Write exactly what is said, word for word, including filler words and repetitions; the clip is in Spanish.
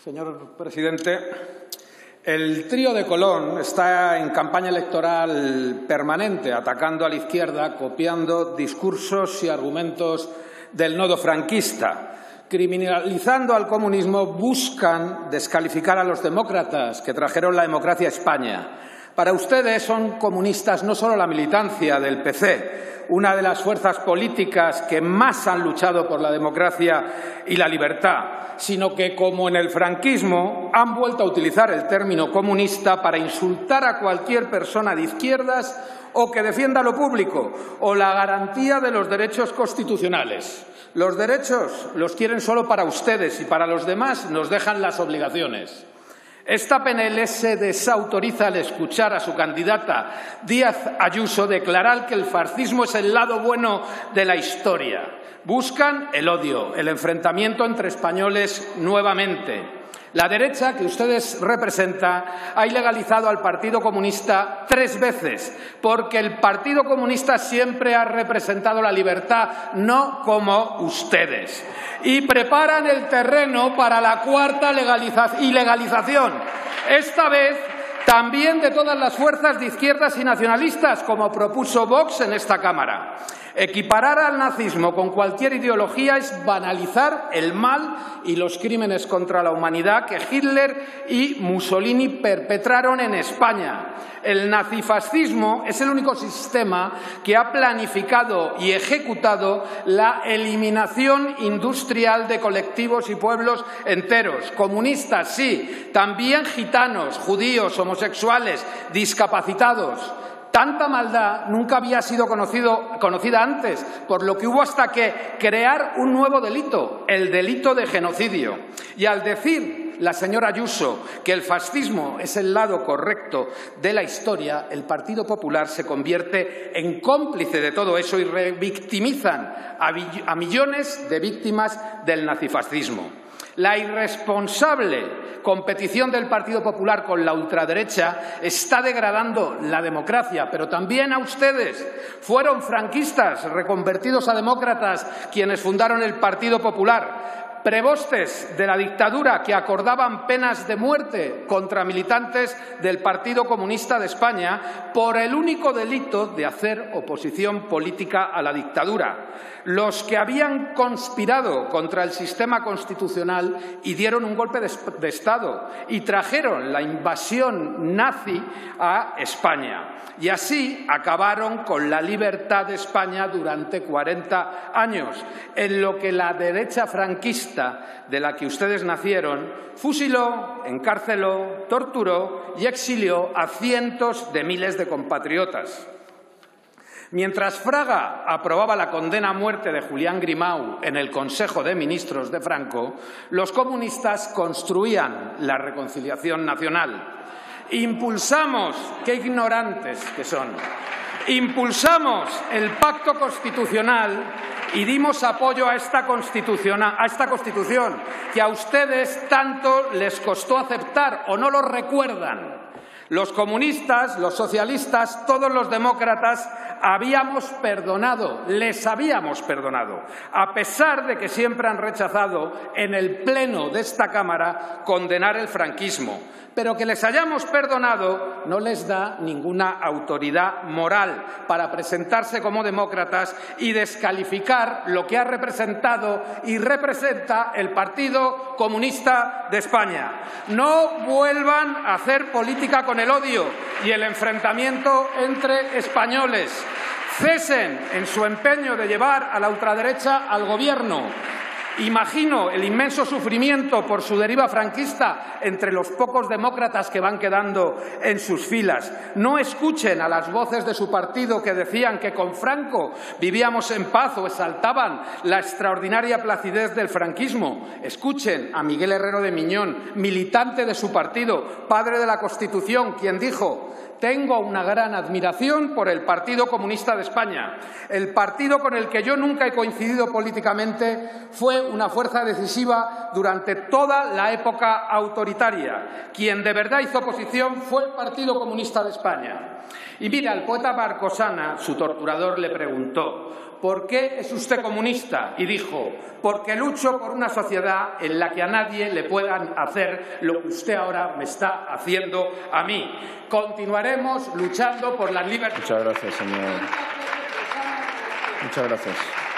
Señor presidente, el trío de Colón está en campaña electoral permanente, atacando a la izquierda, copiando discursos y argumentos del nodo franquista. Criminalizando al comunismo, buscan descalificar a los demócratas que trajeron la democracia a España. Para ustedes son comunistas no solo la militancia del P C, una de las fuerzas políticas que más han luchado por la democracia y la libertad, sino que, como en el franquismo, han vuelto a utilizar el término comunista para insultar a cualquier persona de izquierdas o que defienda lo público o la garantía de los derechos constitucionales. Los derechos los quieren solo para ustedes y para los demás nos dejan las obligaciones. Esta P N L se desautoriza al escuchar a su candidata Díaz Ayuso declarar que el fascismo es el lado bueno de la historia. Buscan el odio, el enfrentamiento entre españoles nuevamente. La derecha que ustedes representan ha ilegalizado al Partido Comunista tres veces, porque el Partido Comunista siempre ha representado la libertad, no como ustedes. Y preparan el terreno para la cuarta ilegalización, esta vez también de todas las fuerzas de izquierdas y nacionalistas, como propuso Vox en esta Cámara. Equiparar al nazismo con cualquier ideología es banalizar el mal y los crímenes contra la humanidad que Hitler y Mussolini perpetraron en España. El nazifascismo es el único sistema que ha planificado y ejecutado la eliminación industrial de colectivos y pueblos enteros. Comunistas, sí, también gitanos, judíos, homosexuales, discapacitados. Tanta maldad nunca había sido conocido, conocida antes, por lo que hubo hasta que crear un nuevo delito, el delito de genocidio. Y al decir la señora Ayuso que el fascismo es el lado correcto de la historia, el Partido Popular se convierte en cómplice de todo eso y revictimizan a, a millones de víctimas del nazifascismo. La irresponsable competición del Partido Popular con la ultraderecha está degradando la democracia, pero también a ustedes. Fueron franquistas reconvertidos a demócratas quienes fundaron el Partido Popular. Prebostes de la dictadura que acordaban penas de muerte contra militantes del Partido Comunista de España por el único delito de hacer oposición política a la dictadura. Los que habían conspirado contra el sistema constitucional y dieron un golpe de, de Estado y trajeron la invasión nazi a España. Y así acabaron con la libertad de España durante cuarenta años, en lo que la derecha franquista de la que ustedes nacieron fusiló, encarceló, torturó y exilió a cientos de miles de compatriotas. Mientras Fraga aprobaba la condena a muerte de Julián Grimau en el Consejo de Ministros de Franco, los comunistas construían la reconciliación nacional. Impulsamos, qué ignorantes que son, impulsamos el pacto constitucional y dimos apoyo a esta, a esta Constitución que a ustedes tanto les costó aceptar o no lo recuerdan. Los comunistas, los socialistas, todos los demócratas habíamos perdonado, les habíamos perdonado, a pesar de que siempre han rechazado en el Pleno de esta Cámara condenar el franquismo. Pero que les hayamos perdonado no les da ninguna autoridad moral para presentarse como demócratas y descalificar lo que ha representado y representa el Partido Comunista de España. No vuelvan a hacer política con el odio y el enfrentamiento entre españoles. Cesen en su empeño de llevar a la ultraderecha al gobierno. Imagino el inmenso sufrimiento por su deriva franquista entre los pocos demócratas que van quedando en sus filas. No escuchen a las voces de su partido que decían que con Franco vivíamos en paz o exaltaban la extraordinaria placidez del franquismo. Escuchen a Miguel Herrero de Miñón, militante de su partido, padre de la Constitución, quien dijo: tengo una gran admiración por el Partido Comunista de España. El partido con el que yo nunca he coincidido políticamente fue una fuerza decisiva durante toda la época autoritaria. Quien de verdad hizo oposición fue el Partido Comunista de España. Y mira, al poeta Barcosana, su torturador, le preguntó: ¿por qué es usted comunista? Y dijo, porque lucho por una sociedad en la que a nadie le puedan hacer lo que usted ahora me está haciendo a mí. Continuaremos luchando por las libertades. Muchas gracias, señor. Muchas gracias.